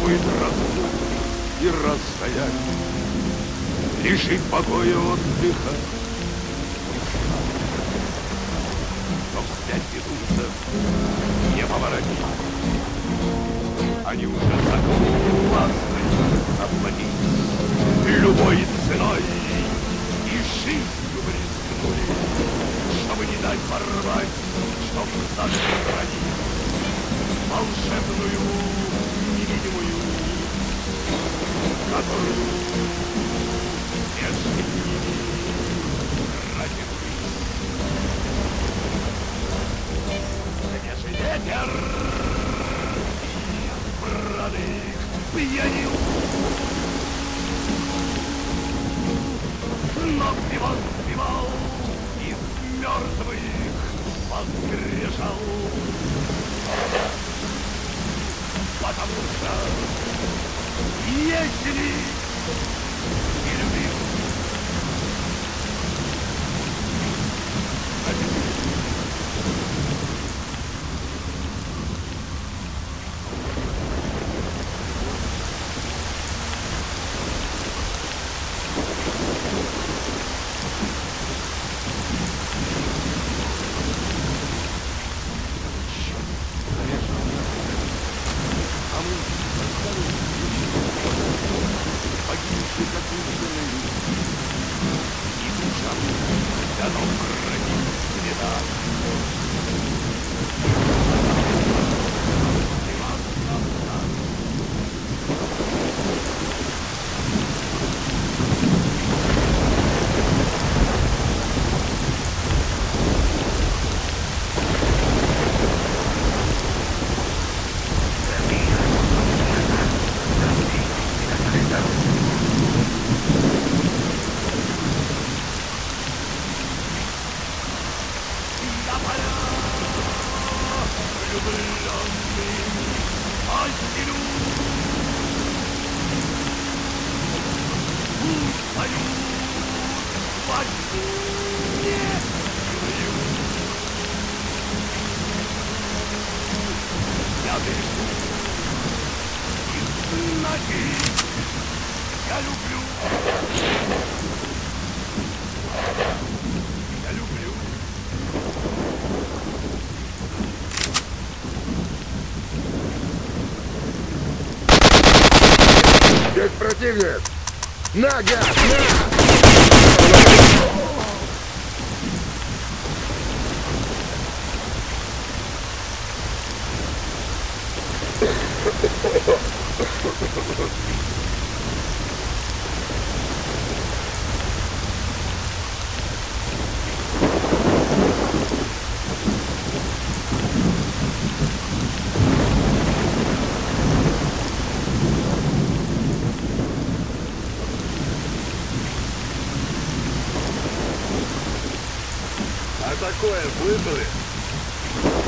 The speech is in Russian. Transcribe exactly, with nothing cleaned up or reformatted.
будет разлука и расстояние, лишит покоя отдыха и сна. Но вспять ведутся не поворотить. Они уже согласны заплатить любой ценой и жизнью рискнули, чтобы не дать порвать, чтобы сохранить волшебную невидимую нить, которую между ними протянулись. Свежий ветер браных пьянил, но его сбивал из мертвых воскрешал. Потому что если не любил, я люблю. Я люблю. Здесь противник! На, гад, на! А такое слышали?